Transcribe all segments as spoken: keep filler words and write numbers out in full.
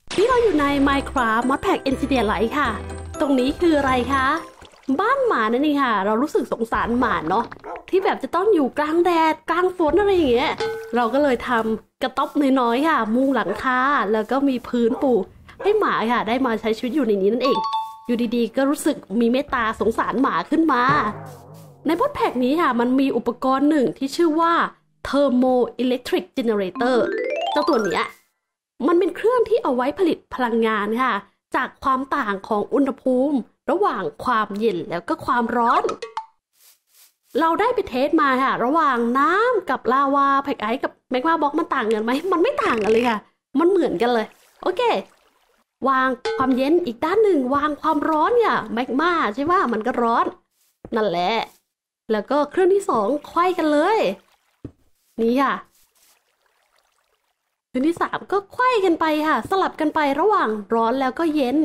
ที่เราอยู่ใน Minecraft Modpack Engineer Lite ค่ะตรงนี้คืออะไรคะบ้านหมานั่นเองค่ะเรารู้สึกสงสารหมาเนาะที่แบบจะต้องอยู่กลางแดดกลางฝนอะไรอย่างเงี้ยเราก็เลยทำกระต๊อบน้อยๆค่ะมุงหลังคาแล้วก็มีพื้นปูให้หมาค่ะได้มาใช้ชีวิตอยู่ในนี้นั่นเองอยู่ดีๆก็รู้สึกมีเมตตาสงสารหมาขึ้นมาในมอดแพ็กนี้ค่ะมันมีอุปกรณ์หนึ่งที่ชื่อว่า Thermo Electric Generator เจ้าตัวเนี้ยมันเป็นเครื่องที่เอาไว้ผลิตพลังงานค่ะจากความต่างของอุณหภูมิระหว่างความเย็นแล้วก็ความร้อนเราได้ไปเทสมาค่ะระหว่างน้ำกับลาวาแพ็กไอซ์กับแมกมาบล็อกมันต่างกันไหมมันไม่ต่างกันเลยค่ะมันเหมือนกันเลยโอเควางความเย็นอีกด้านหนึ่งวางความร้อนเนี่ยแมกมาใช่ไหมมันก็ร้อนนั่นแหละแล้วก็เครื่องที่สองไขว้กันเลยนี่ค่ะเครื่องที่สามก็ไขว้กันไปค่ะสลับกันไประหว่างร้อนแล้วก็เย็น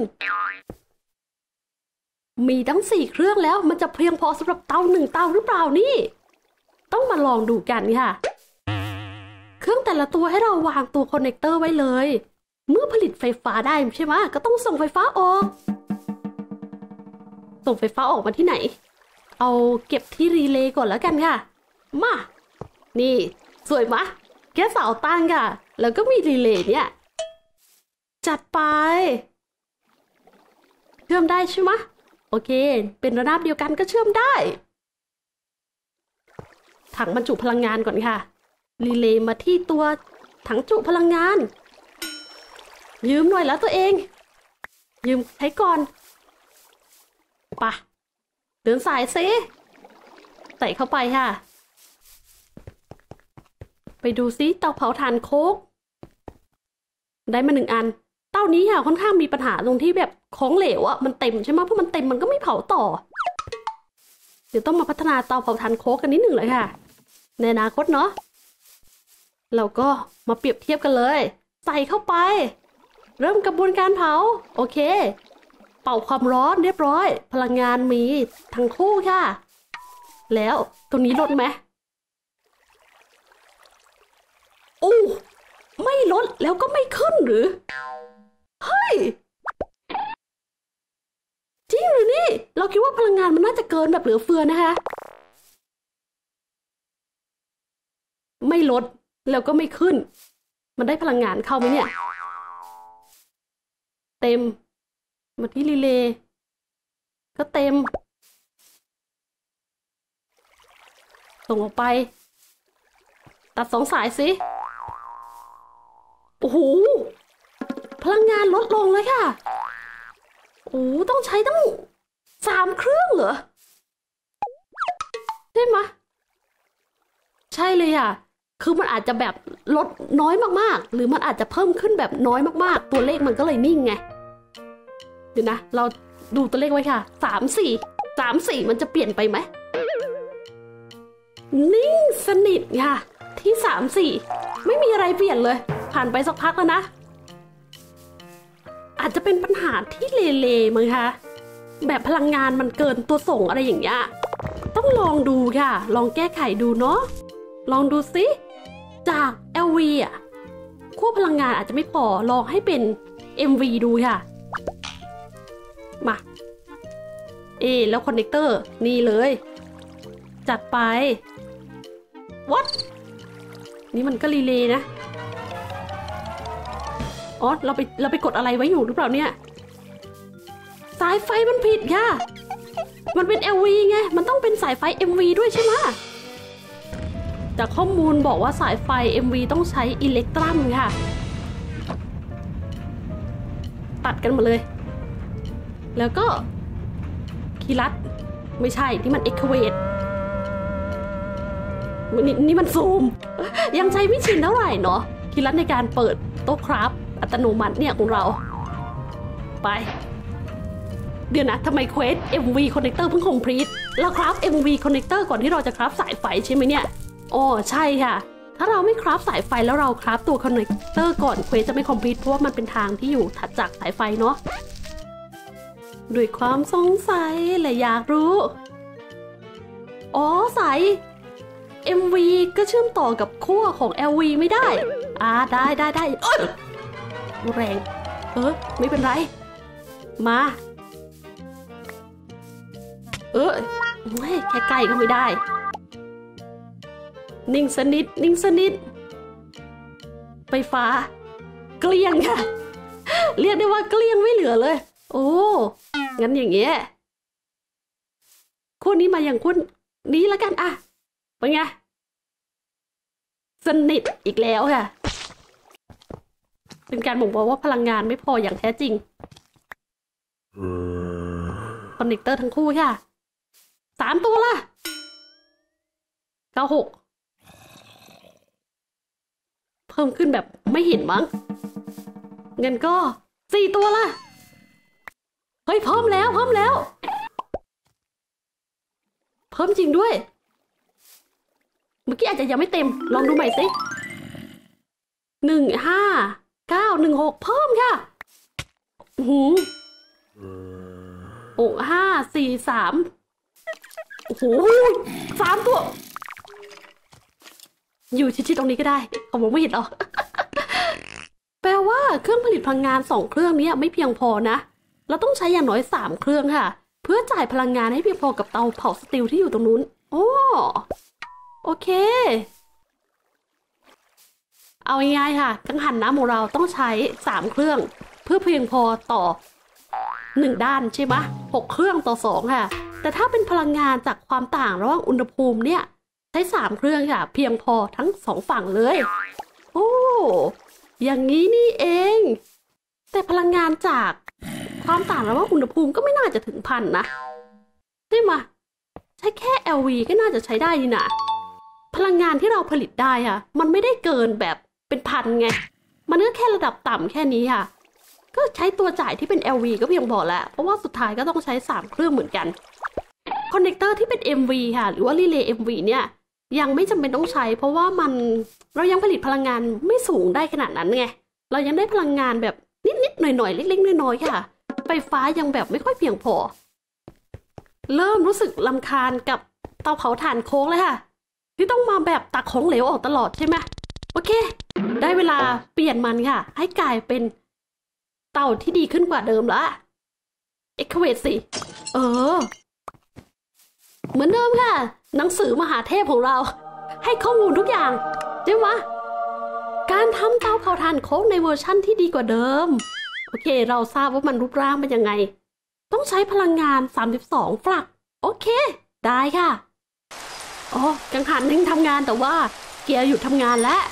มีทั้งสี่เครื่องแล้วมันจะเพียงพอสำหรับเตาหนึ่งเตาหรือเปล่านี่ต้องมาลองดูกันค่ะเครื่องแต่ละตัวให้เราวางตัวคอนเนคเตอร์ไว้เลยเมื่อผลิตไฟฟ้าได้ใช่ไหมก็ต้องส่งไฟฟ้าออกส่งไฟฟ้าออกมาที่ไหนเอาเก็บที่รีเลย์ก่อนแล้วกันค่ะมานี่สวยมะแค่เสาตั้งค่ะแล้วก็มีรีเลย์เนี่ยจัดไปเชื่อมได้ใช่ไหมโอเคเป็นระนาบเดียวกันก็เชื่อมได้ถังบรรจุพลังงานก่อนค่ะรีเลย์มาที่ตัวถังจุพลังงานยืมหน่อยแล้วตัวเองยืมใช้ก่อนปะเดินสายซิใส่เข้าไปค่ะไปดูซิเตาเผาถ่านโคกได้มาหนึ่งอันเตานี้ค่ะค่อนข้างมีปัญหาตรงที่แบบของเหลวอะมันเต็มใช่ไหมเพราะมันเต็มมันก็ไม่เผาต่อเดี๋ยวต้องมาพัฒนาเตาเผาถ่านโคกกันนิดหนึ่งเลยค่ะในอนาคตเนาะเราก็มาเปรียบเทียบกันเลยใส่เข้าไปเริ่มกระบวนการเผาโอเคเป่าความร้อนเรียบร้อยพลังงานมีทั้งคู่ค่ะแล้วตรงนี้ลดไหมโอ้ไม่ลดแล้วก็ไม่ขึ้นหรือเฮ้ยจริงหรือนี่เราคิดว่าพลังงานมันน่าจะเกินแบบเหลือเฟือนะคะไม่ลดแล้วก็ไม่ขึ้นมันได้พลังงานเข้าไหมเนี่ยเต็มมาที่รีเลย์ก็เต็มส่งออกไปตัดสองสายสิโอ้โหพลังงานลดลงเลยค่ะโอ้ต้องใช้ตั้งสามเครื่องเหรอใช่ไหมใช่เลยอ่ะคือมันอาจจะแบบลดน้อยมากๆหรือมันอาจจะเพิ่มขึ้นแบบน้อยมากๆตัวเลขมันก็เลยนิ่งไงเดี๋ยวนะเราดูตัวเลขไว้ค่ะสามสี่สามสี่มันจะเปลี่ยนไปไหมนิ่งสนิทค่ะที่สามสี่ไม่มีอะไรเปลี่ยนเลยผ่านไปสักพักแล้วนะอาจจะเป็นปัญหาที่เลเลมั้งคะแบบพลังงานมันเกินตัวส่งอะไรอย่างเงี้ยต้องลองดูค่ะลองแก้ไขดูเนาะลองดูสิจาก แอล วี อ่ะขั้วพลังงานอาจจะไม่พอลองให้เป็น เอ็ม วี ดูค่ะมาเอแล้วคอนเนคเตอร์นี่เลยจัดไป what นี่มันก็รีเลย์นะอ๋อเราไปเราไปกดอะไรไว้อยู่หรือเปล่าเนี่ยสายไฟมันผิดค่ะมันเป็น แอล วี ไงมันต้องเป็นสายไฟ เอ็ม วี ด้วยใช่ไหมจากข้อมูลบอกว่าสายไฟ เอ็ม วี ต้องใช้อิเล็กตรัมค่ะตัดกันมาเลยแล้วก็คีรัตไม่ใช่ที่มันเอ็กเคเวตนี่นี่มันซูมยังใช้ไม่ชินเท่าไหร่เนาะคีรัตในการเปิดโต๊ะคราฟอัตโนมัติเนี่ยของเราไปเดี๋ยวนะทำไมเควส เอ็ม วี Connector เพิ่งคอมพลีทเราคราฟ เอ็ม วี Connector ก่อนที่เราจะคราฟสายไฟใช่ไหมเนี่ยอ๋อใช่ค่ะถ้าเราไม่คราฟสายไฟแล้วเราคราฟตัว Connector ก่อนเควสจะไม่คอมพลีทเพราะว่ามันเป็นทางที่อยู่ถัดจากสายไฟเนาะด้วยความสงสัยและอยากรู้อ๋อสาย เอ็ม วี ก็เชื่อมต่อกับขั้วของ แอล วี ไม่ได้อ่าได้ได้ได้เอ้ยแรงเออไม่เป็นไรมาเออไม่แค่ใกล้ก็ไม่ได้นิ่งสนิทนิ่งสนิทไฟฟ้าเกลี้ยงค่ะเรียกได้ว่าเกลี้ยงไม่เหลือเลยโอ้งั้นอย่างเงี้ยคู่นี้มาอย่างคู่นี้แล้วกันอ่ะเป็นไงสนิทอีกแล้วค่ะเป็นการบ่งบอกว่าพลังงานไม่พออย่างแท้จริงคอนเนคเตอร์ทั้งคู่ค่ะสามตัวละเก้าหกเพิ่มขึ้นแบบไม่เห็นมั้งเงินก็สี่ตัวละเฮ้ยเพิ่มแล้วเพิ่มแล้วเพิ่มจริงด้วยเมื่อกี้อาจจะยังไม่เต็มลองดูใหม่สิหนึ่งห้าเก้าหนึ่งหกเพิ่มค่ะหูหกห้าสี่สามโอ้โหสามตัวอยู่ชิดๆตรงนี้ก็ได้เขาบอกไม่เห็นหรอกแปลว่าเครื่องผลิตพลังงานสองเครื่องนี้ไม่เพียงพอนะเราต้องใช้อย่างน้อยสามเครื่องค่ะเพื่อจ่ายพลังงานให้เพียงพอกับเตาเผาสตีลที่อยู่ตรงนู้นโอ้โอเคเอาง่ายๆค่ะกังหันน้ำของเราต้องใช้สามเครื่องเพื่อเพียงพอต่อหนึ่งด้านใช่ไหมหกเครื่องต่อสองค่ะแต่ถ้าเป็นพลังงานจากความต่างระหว่างอุณหภูมิเนี่ยใช้สามเครื่องค่ะเพียงพอทั้งสองฝั่งเลยโอ้อย่างนี้นี่เองแต่พลังงานจากความต่างระหว่างอุณหภูมิก็ไม่น่าจะถึงพันนะใช่ไหมใช้แค่ แอล วี ก็น่าจะใช้ได้นี่นะพลังงานที่เราผลิตได้ค่ะมันไม่ได้เกินแบบเป็นพันไงมันก็แค่ระดับต่ำแค่นี้ค่ะก็ใช้ตัวจ่ายที่เป็น แอล วี ก็เพียงพอแล้วเพราะว่าสุดท้ายก็ต้องใช้สามเครื่องเหมือนกันคอนเนคเตอร์ที่เป็น เอ็ม วี ค่ะหรือว่ารีเลย์ เอ็ม วี เนี่ยยังไม่จำเป็นต้องใช้เพราะว่ามันเรายังผลิตพลังงานไม่สูงได้ขนาดนั้นไงเรายังได้พลังงานแบบนิดๆหน่อยๆเล็กๆน้อยๆค่ะไฟฟ้ายังแบบไม่ค่อยเพียงพอเริ่มรู้สึกรำคาญกับเตาเผาถ่านโค้งเลยค่ะที่ต้องมาแบบตักของเหลวออกตลอดใช่ไหมโอเคได้เวลาเปลี่ยนมันค่ะให้กลายเป็นเตาที่ดีขึ้นกว่าเดิมละเอ็กเคเวทสิเออเหมือนเดิมค่ะหนังสือมหาเทพของเราให้ข้อมูลทุกอย่างใช่ไหมการทำเตาเผาถ่านโค้งในเวอร์ชั่นที่ดีกว่าเดิมโอเคเราทราบว่ามันรูปร่างเป็นยังไงต้องใช้พลังงานสามสิบสองฟลักโอเคได้ค่ะอ๋อกังหันยังทำงานแต่ว่าเกียร์หยุดทำงานแล้ว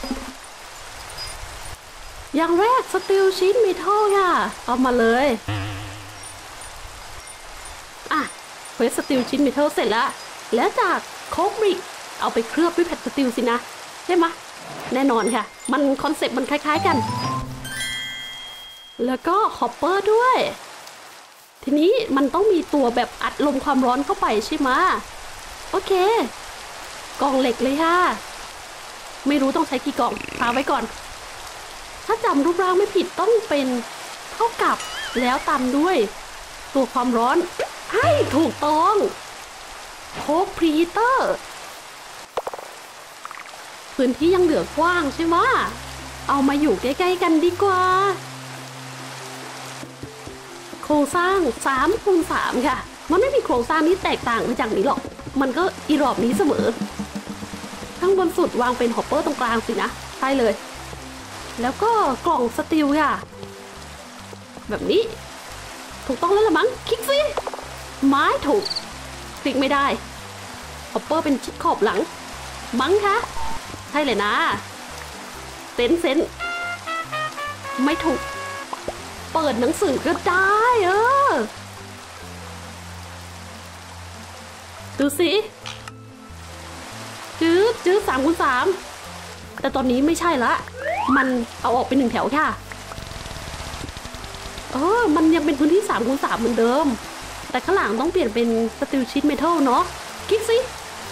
อย่างแรกสตีลชีทเมทัลค่ะเอามาเลยอ่ะเควสสตีลชีทเมทัลเสร็จแล้วแล้วจากโคกบริกเอาไปเคลือบด้วยแผ่นสตีลสินะใช่ไหมแน่นอนค่ะมันคอนเซ็ปต์มันคล้ายๆกันแล้วก็ฮอปเปอร์ด้วยทีนี้มันต้องมีตัวแบบอัดลมความร้อนเข้าไปใช่ไหมโอเคกล่องเหล็กเลยค่ะไม่รู้ต้องใช้กี่กล่องพาไว้ก่อนถ้าจำรูปร่างไม่ผิดต้องเป็นเท่ากับแล้วตามด้วยตัวความร้อนให้ถูกต้องโคกพรีเตอร์พื้นที่ยังเหลือกว้างใช่ไหมเอามาอยู่ใกล้ๆกันดีกว่าโครงสร้างสามคูณสามค่ะมันไม่มีโครงสร้างที่แตกต่างไปจากนี้หรอกมันก็อีรอบนี้เสมอข้างบนสุดวางเป็นฮอปเปอร์ตรงกลางสินะใช่เลยแล้วก็กล่องสตีลค่ะแบบนี้ถูกต้องแล้วละมั้งคลิกสิไม้ถูกคลิกไม่ได้ฮอปเปอร์เป็นชิดขอบหลังมั้งคะใช่เลยนะเซนเซนไม่ถูกเปิดหนังสือก็ได้เออดูสิจื้อจื้อสามคูณสามแต่ตอนนี้ไม่ใช่ละมันเอาออกไปหนึ่งแถวค่ะเออมันยังเป็นพื้นที่สามคูณสามเหมือนเดิมแต่ข้างหลังต้องเปลี่ยนเป็นสตีลชีทเมทัลเนาะคลิกสิ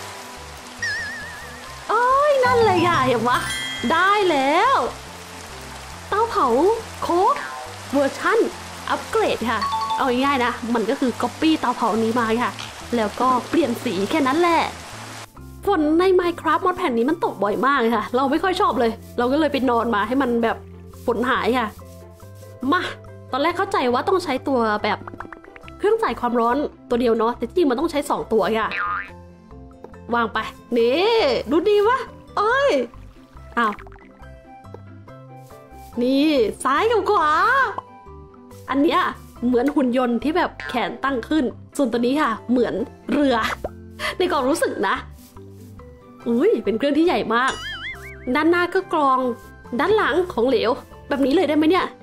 เอ้ยนั่นเลยค่ะเห็นปะได้แล้วเตาเผาโค้กเวอร์ชั่นอัปเกรดค่ะเอาง่ายๆนะมันก็คือก๊อปปี้เตาเผานี้มาค่ะแล้วก็เปลี่ยนสีแค่นั้นแหละฝนใน Minecraft มอดแผ่นนี้มันตกบ่อยมากค่ะเราไม่ค่อยชอบเลยเราก็เลยไปนอนมาให้มันแบบฝนหายค่ะมาตอนแรกเข้าใจว่าต้องใช้ตัวแบบเครื่องจ่ายความร้อนตัวเดียวเนาะแต่จริงมันต้องใช้สองตัวค่ะวางไปนี่ดูดีวะเอ้ยอ้าวนี่ซ้ายกับขวาอันเนี้ยเหมือนหุ่นยนต์ที่แบบแขนตั้งขึ้นส่วนตัวนี้ค่ะเหมือนเรือในความรู้สึกนะอุ้ยเป็นเครื่องที่ใหญ่มากด้านหน้าก็กรองด้านหลังของเหลวแบบนี้เลยได้ไหมเนี่ย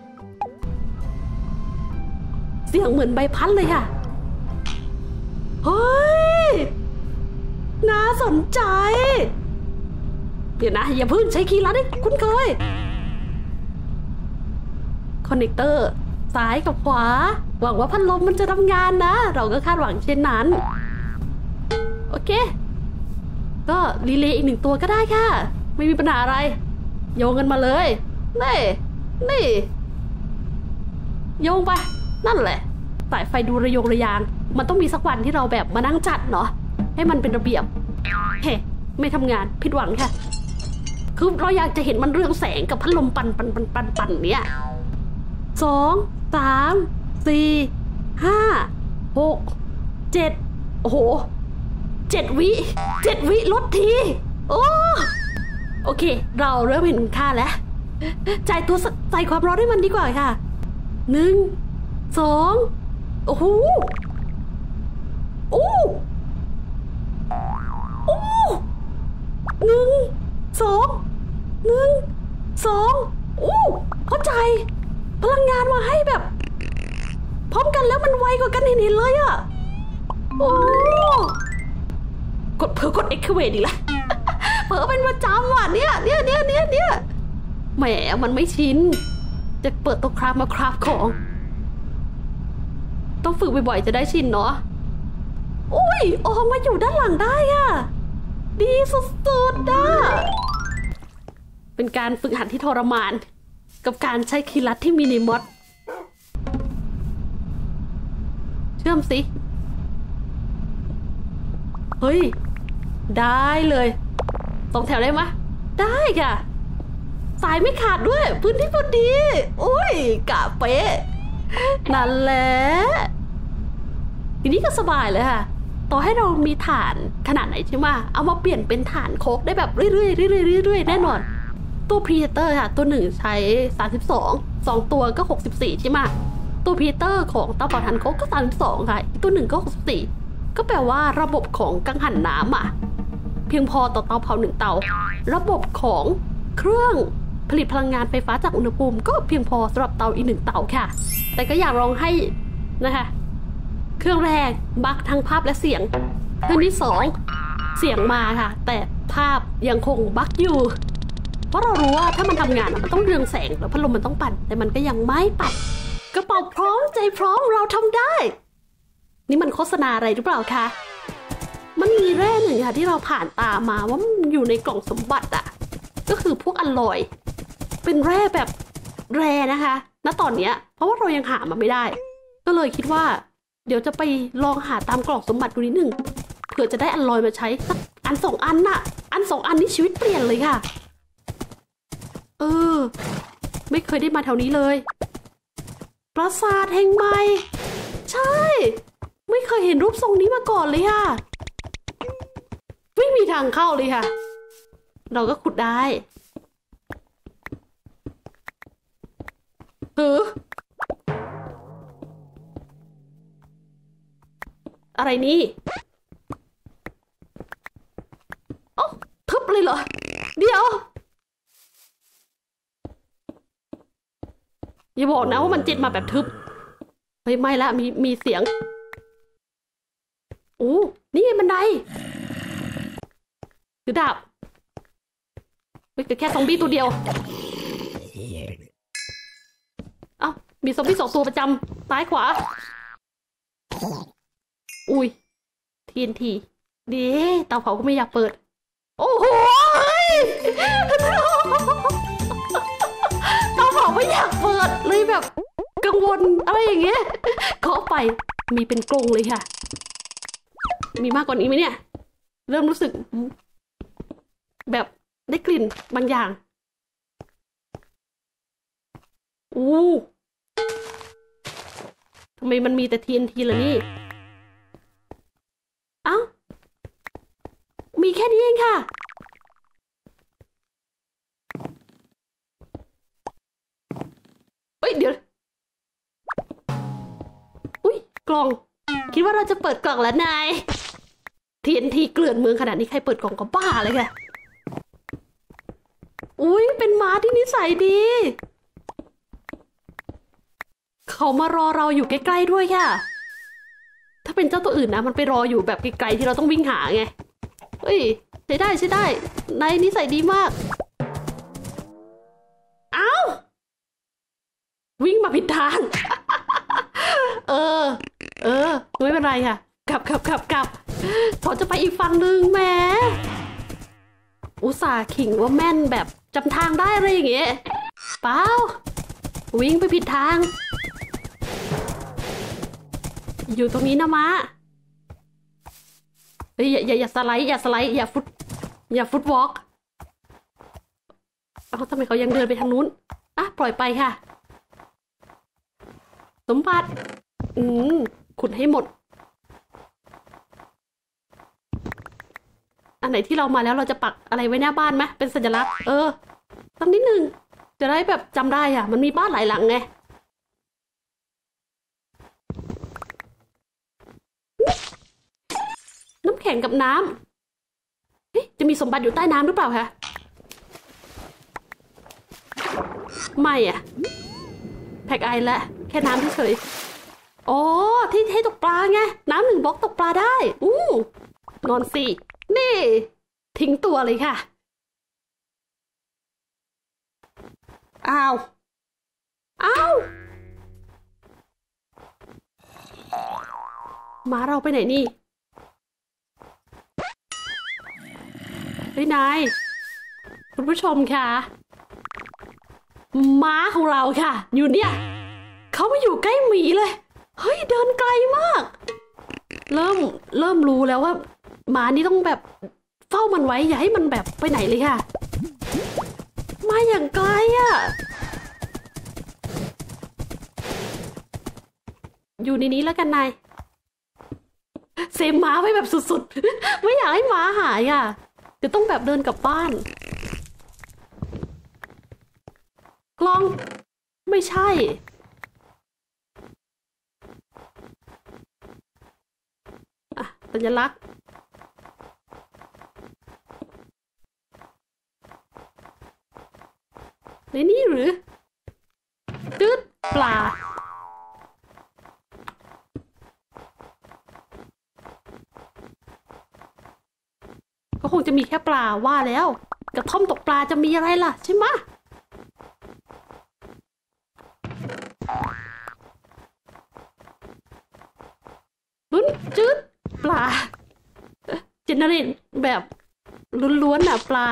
เสียงเหมือนใบพัดเลยค่ะเฮ้ยน่าสนใจเดี๋ยวนะอย่าเพิ่งใช้คีย์ลัดให้คุ้นเคยคอนเนคเตอร์ซ้ายกับขวาหวังว่าพัดลมมันจะทำงานนะเราก็คาดหวังเช่นนั้นโอเคก็รีเลย์อีกหนึ่งตัวก็ได้ค่ะไม่มีปัญหาอะไรโยงกันมาเลยนี่นี่โยงไปนั่นแหละสายไฟดูระยงระยางมันต้องมีสักวันที่เราแบบมานั่งจัดเนาะให้มันเป็นระเบียบเฮ้ไม่ทำงานผิดหวังค่ะคือเราอยากจะเห็นมันเรืองแสงกับพัดลมปันปันปันปันปันเนี้ยสองสามสี่ห้าหกเจ็ดโอ้โหเจ็ดวิเจ็ดวิลดทีโอ้โอเคเราเริ่มเห็นคุณค่าแล้วจ่ายตัวใส่ความร้อนให้มันดีกว่าค่ะหนึ่งสองโอ้โหโอ้โอ้หนึ่งสองหนึ่งสองโอ้เข้าใจพลังงานมาให้แบบพร้อมกันแล้วมันไวกว่ากันเห็นๆเลยอะโอ้กดเผลอกดเอ็กซ์เวดอีกแล้วเผลอเป็นประจำว่ะเนี่ยเนี่ยเนี่ยเนี่ยเนี่ยแหมมันไม่ชินจะเปิดตัวคราฟมาคราฟของต้องฝึกบ่อยๆจะได้ชินเนาะโอ้ยออกมาอยู่ด้านหลังได้อะดีสุดๆนะเป็นการฝึกหัดที่ทรมานกับการใช้คีย์ลัดที่มินิมอดเชื่อมสิเฮ้ยได้เลยสองแถวได้ไหมได้ค่ะสายไม่ขาดด้วยพื้นที่พอดีโอ้ยกะเป๊ะนั่นแหละทีนี้ก็สบายเลยค่ะต่อให้เรามีฐานขนาดไหนใช่ไหมเอามาเปลี่ยนเป็นฐานโคกได้แบบเรื่อยๆเรื่อยๆเรื่อยๆแน่นอนตัวพรีเตอร์ค่ะตัวหนึ่งใช้สามสิบสองสองตัวก็หกสิบสี่ใช่ไหมตัวพรีเตอร์ของเตาเผาถ่านโคกก็สามสิบสองค่ะตัวหนึ่งก็หกสิบสี่ก็แปลว่าระบบของกังหันน้ำอ่ะเพียงพอต่อเตาเผาหนึ่งเตาระบบของเครื่องผลิตพลังงานไฟฟ้าจากอุณหภูมิก็เพียงพอสำหรับเตาอีกหนึ่งเตาค่ะแต่ก็อยากลองให้นะคะเครื่องแรกบั๊กทั้งภาพและเสียงเครื่องที่สองเสียงมาค่ะแต่ภาพยังคงบั๊กอยู่เพราะเรารู้ว่าถ้ามันทำงานมันต้องเรืองแสงแล้วพัดลมมันต้องปั่นแต่มันก็ยังไม่ปั่นกระเป๋าพร้อมใจพร้อมเราทำได้นี่มันโฆษณาอะไรหรือเปล่าคะมันมีแร่หนึ่งค่ะที่เราผ่านตามาว่ามันอยู่ในกล่องสมบัติอ่ะก็คือพวกอลลอยเป็นแร่แบบแร่นะคะณตอนเนี้ยเพราะว่าเรายังหามาไม่ได้ก็เลยคิดว่าเดี๋ยวจะไปลองหาตามกล่องสมบัติดูนิดหนึ่งเผื่อจะได้อลลอยมาใช้สักอันสองอันน่ะอันสองอันนี้ชีวิตเปลี่ยนเลยค่ะเออไม่เคยได้มาแถวนี้เลยปราสาทแห่งใหม่ใช่ไม่เคยเห็นรูปทรงนี้มาก่อนเลยค่ะไม่มีทางเข้าเลยค่ะเราก็ขุดได้เอออะไรนี่โอ้ทึบเลยเหรอเดี๋ยวอย่าบอกนะว่ามันจิตมาแบบทึบเฮ้ยไม่ละมีมีเสียงโอ้นี่บันไดถือดาบไม่แต่แค่ซอมบี้ตัวเดียวเอ้ามีซอมบี้สองตัวประจำซ้ายขวาอุ้ย ที เอ็น ที ดีเตาเผาก็ไม่อยากเปิดโอ้โหเตาเผาไม่อยากเปิดเลยแบบกังวลอะไรอย่างเงี้ยเคาะไปมีเป็นกรงเลยค่ะมีมากกว่านี้ไหมเนี่ยเริ่มรู้สึกแบบได้กลิ่นบางอย่างอู้ทำไมมันมีแต่ ที เอ็น ที ล่ะนี่เอ้ามีแค่นี้เองค่ะเฮ้ยเดี๋ยวอุ้ยกล่องคิดว่าเราจะเปิดกล่องแล้วนาย ที เอ็น ที เกลื่อนเมืองขนาดนี้ใครเปิดกล่องก็บ้าเลยค่ะอุ้ยเป็นม้าที่นิสัยดีเขามารอเราอยู่ใกล้ๆด้วยค่ะถ้าเป็นเจ้าตัวอื่นนะมันไปรออยู่แบบไกลๆที่เราต้องวิ่งหาไงเฮ้ยใช้ได้ใช้ได้นายนิสัยดีมากอ้าววิ่งมาผิดทาง เออเออไม่เป็นไรค่ะกลับกลับกลับกลับเขาจะไปอีกฝั่งหนึ่งแหมอุตส่าห์ขิงว่าแม่นแบบจำทางได้อะไรอย่างเงี้ยเปล่าวิ่งไปผิดทางอยู่ตรงนี้นะมะเฮ้ยอย่าอย่าอย่าสไลด์อย่าสไลด์อย่าฟุตอย่าฟุตวอล์กเอ้าทำไมเขายังเดินไปทางนู้นอ่ะปล่อยไปค่ะสมบัติอืมขุดให้หมดอันไหนที่เรามาแล้วเราจะปักอะไรไว้หน้าบ้านไหมเป็นสัญลักษณ์เออสักนิดนึงจะได้แบบจำได้อ่ะมันมีบ้านหลายหลังไงน้ำแข็งกับน้ำเฮ้ยจะมีสมบัติอยู่ใต้น้ำหรือเปล่าคะไม่อ่ะแพ็กไอแล้วแค่น้ำเฉยๆอ๋อที่ให้ตกปลาไงน้ำหนึ่งบล็อกตกปลาได้อู้นอนสินี่ทิ้งตัวเลยค่ะอ้าวอ้าวม้าเราไปไหนนี่เฮ้ยนายคุณผู้ชมค่ะม้าของเราค่ะอยู่เนี่ยเขามาอยู่ใกล้หมีเลยเฮ้ยเดินไกลมากเริ่มเริ่มรู้แล้วว่าหมานี่ต้องแบบเฝ้ามันไว้อย่าให้มันแบบไปไหนเลยค่ะมาอย่างไกลอ่ะอยู่ในนี้แล้วกันนายเซฟม้าไว้แบบสุดๆไม่อยากให้ม้าหายอ่ะจะต้องแบบเดินกลับบ้านกล้องไม่ใช่อ่ะสัญลักษณ์ในนี่หรือตืดปลาก็คงจะมีแค่ปลาว่าแล้วกระท่อมตกปลาจะมีอะไรล่ะใช่ไหมลุ้นจืดปลาเจเนเรตแบบล้วนๆน่ะปลา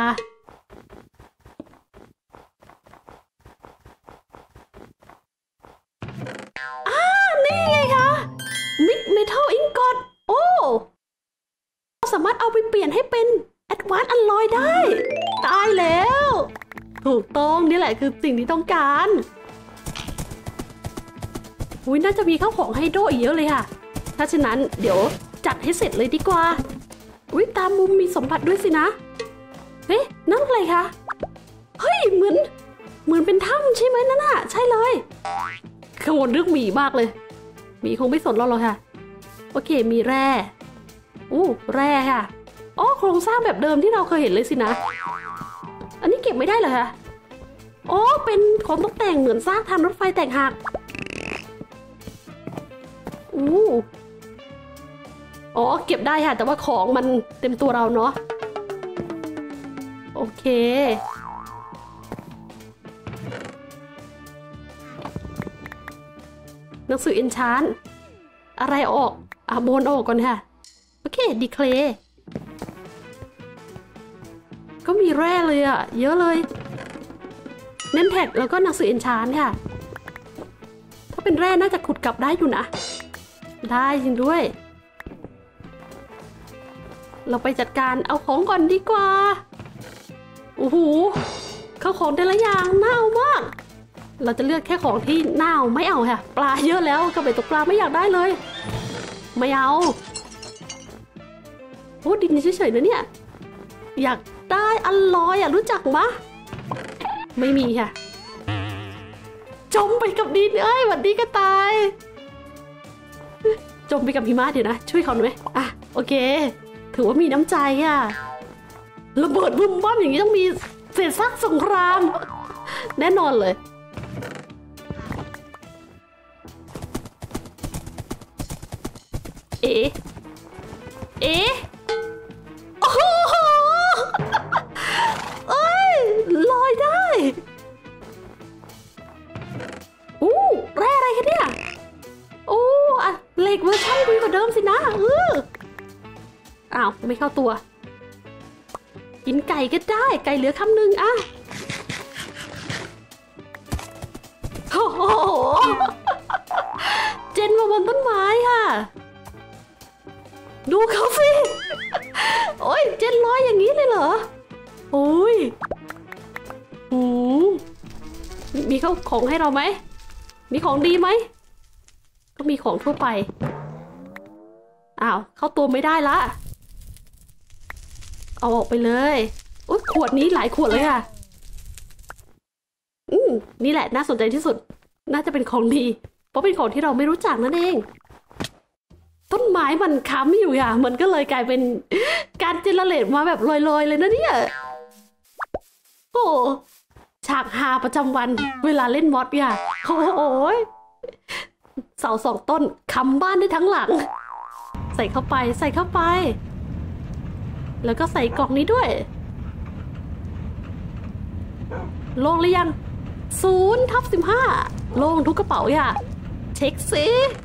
อ่านี่ไงคะมิกเมทัลอิงกอตโอ้สามารถเอาไปเปลี่ยนให้เป็นแอดวานซ์อัลลอยได้ตายแล้วถูกต้องนี่แหละคือสิ่งที่ต้องการอุ้ยน่าจะมีข้าวของให้โดอีกเยอะเลยค่ะถ้าฉะนั้นเดี๋ยวจัดให้เสร็จเลยดีกว่าอุ้ยตามมุมมีสมบัติด้วยสินะเฮ้ยนั่นอะไรคะเฮ้ยเหมือนเหมือนเป็นถ้ำใช่ไหมนั่นน่ะใช่เลยขโมยเรื่องหมีมากเลยหมีคงไม่สนเราหรอกค่ะโอเคมีแร่อู้แร่ค่ะอ๋อโครงสร้างแบบเดิมที่เราเคยเห็นเลยสินะอันนี้เก็บไม่ได้เหรอคะอ๋อเป็นของตกแต่งเหมือนสร้างทางรถไฟแตกหักอู้อ๋อเก็บได้ค่ะแต่ว่าของมันเต็มตัวเราเนาะโอเคหนังสือเอนชานอะไรออกอ่ะโบนออกก่อนค่ะโอเคดีเคลก็มีแร่เลยอ่ะเยอะเลยเน้นแท็กแล้วก็หนังสือเอนชานค่ะถ้าเป็นแร่น่าจะขุดกลับได้อยู่นะได้จริงด้วยเราไปจัดการเอาของก่อนดีกว่าโอ้โหเข้าของแต่ละอย่างน่าเอามากเราจะเลือกแค่ของที่เน่าไม่เอาค่ะปลาเยอะแล้วกระเบ็ดตกปลาไม่อยากได้เลยไม่เอาโอ้ดินเฉยๆนะเนี่ยอยากได้อร่อยอ่ะรู้จักมะไม่มีค่ะจมไปกับดินเอ้ยหวัดดีกระต่ายจมไปกับหิมะเดี๋ยวนะช่วยเขาหน่อยอ่ะโอเคถือว่ามีน้ำใจอ่ะระเบิดบึ้มบ้ามอย่างนี้ต้องมีเศษซากสงครามแน่นอนเลยเอ๊ะเอ๊ะโอ้โหเอ้ยลอยได้อู้แร่อะไรคะเนี่ยโอ้อะเหล็กเวอร์ชันดีกว่าเดิมสินะเอออ้าวไม่เข้าตัวกินไก่ก็ได้ไก่เหลือคำหนึ่งอะโอ้โหเจนมาบนต้นไม้ค่ะดูเขาสิโอ้ยเจนลอยอย่างนี้เลยเหรอโอ้ยอืมมีเขาของให้เราไหมมีของดีไหมก็มีของทั่วไปอ้าวเข้าตัวไม่ได้ละเอาออกไปเลยโอ้ยขวดนี้หลายขวดเลยค่ะอืมนี่แหละน่าสนใจที่สุดน่าจะเป็นของดีเพราะเป็นของที่เราไม่รู้จักนั่นเองต้นไม้มันค้ำอยู่อย่างมันก็เลยกลายเป็นการเจเนเรตมาแบบลอยๆเลยนะเนี่ยโอ้ฉากฮาประจำวันเวลาเล่นมอสเนี่ยโอ้โหเสาสองต้นค้ำบ้านได้ทั้งหลังใส่เข้าไปใส่เข้าไปแล้วก็ใส่กล่องนี้ด้วยโล่งหรือยังศูนย์ทับสิบห้าโล่งทุกกระเป๋าอย่าเช็คสิ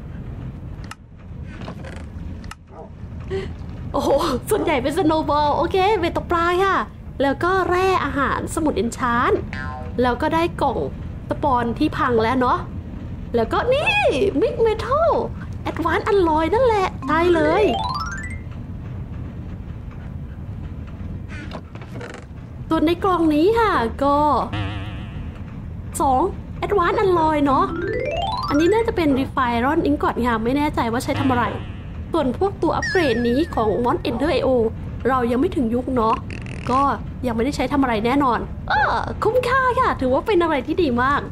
โอ้โหส่วนใหญ่เป็นสโนว์บอลโอเคเวทตกปลาค่ะแล้วก็แร่อาหารสมุดเอนชานแล้วก็ได้กล่องสปอนที่พังแล้วเนาะแล้วก็นี่มิกเมทัลแอดวานซ์อัลลอยนั่นแหละใช่เลยส่วนในกล่องนี้ค่ะก็สองแอดวานซ์อัลลอยเนาะอันนี้น่าจะเป็น Refiron Ingot ค่ะไม่แน่ใจว่าใช้ทำอะไรส่วนพวกตัวอัปเกรดนี้ของ Mon Ender ไอ โอ เรายังไม่ถึงยุคเนาะก็ยังไม่ได้ใช้ทำอะไรแน่นอนเออคุ้มค่าค่ะถือว่าเป็นอะไรที่ดีมาก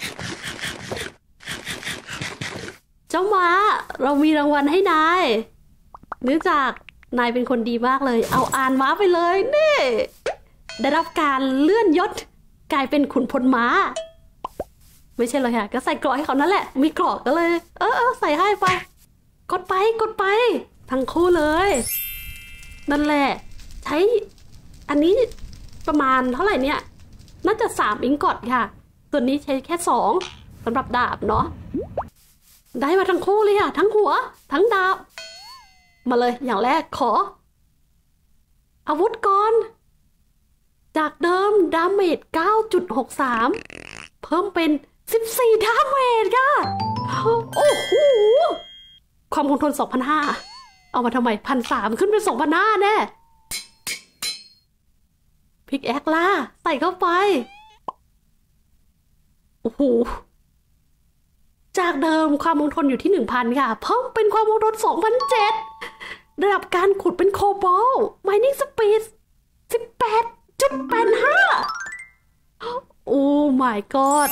เจ้าม้าเรามีรางวัลให้นายเนื่องจากนายเป็นคนดีมากเลยเอาอ่านม้าไปเลยนี่ได้รับการเลื่อนยศกลายเป็นขุนพลม้าไม่ใช่เลยค่ะก็ใส่เกราะให้เขานั่นแหละมีเกราะก็เลยเออเออใส่ให้ไปกดไปกดไปทั้งคู่เลยนั่นแหละใช้อันนี้ประมาณเท่าไหร่เนี่ยน่าจะสามอิงกอตค่ะส่วนนี้ใช้แค่สองสำหรับดาบเนาะได้มาทั้งคู่เลยค่ะทั้งหัวทั้งดาบมาเลยอย่างแรกขออาวุธก่อนจากเดิมดาเมจ เก้าจุดหกสาม เพิ่มเป็นสิบสี่ดาเมจค่ะโอ้โหความคงทน สองพันห้าร้อย เอามาทำไม หนึ่งพันสามร้อย ขึ้นเป็น สองพันห้าร้อย แน่พิกแอคล่ะใส่เข้าไปโอ้โหจากเดิมความคงทนอยู่ที่ หนึ่งพัน ค่ะเพิ่มเป็นความคงทน สองพันเจ็ดร้อย ระดับการขุดเป็นโคบอล Mining Speed สิบแปดจุดแปดห้า โอ้ my god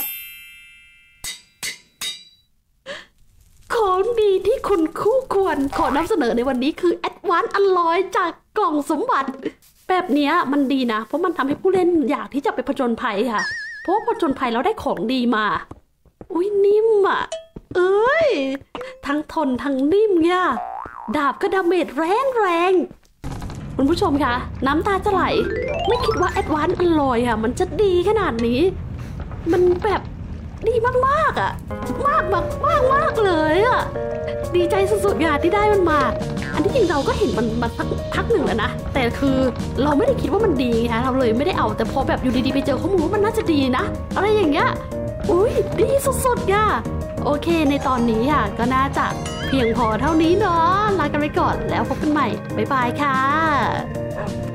ของดีที่คุณคู่ควรขอนำเสนอในวันนี้คือ Advanced Alloy จากกล่องสมบัติแบบนี้มันดีนะเพราะมันทำให้ผู้เล่นอยากที่จะไปผจญภัยค่ะเพราะผจญภัยแล้วได้ของดีมาอุ้ยนิ่มอ่ะเอ้ยทั้งทนทั้งนิ่มเนี่ยดาบก็ดาเมจแรงแรงคุณผู้ชมคะน้ำตาจะไหลไม่คิดว่า Advanced Alloy ค่ะมันจะดีขนาดนี้มันแบบดีมากๆอ่ะมากแบบมากมากเลยอ่ะดีใจสุดๆค่ะที่ได้มันมาอันที่จริงเราก็เห็นมันมาสักพักหนึ่งแล้วนะแต่คือเราไม่ได้คิดว่ามันดีค่ะเราเลยไม่ได้เอาแต่พอแบบอยู่ดีๆไปเจอข้อมูลว่ามันน่าจะดีนะอะไรอย่างเงี้ยอุ้ยดีสุดๆค่ะโอเคในตอนนี้ค่ะก็น่าจะเพียงพอเท่านี้เนาะลากันไปก่อนแล้วพบกันใหม่บ๊ายบายค่ะ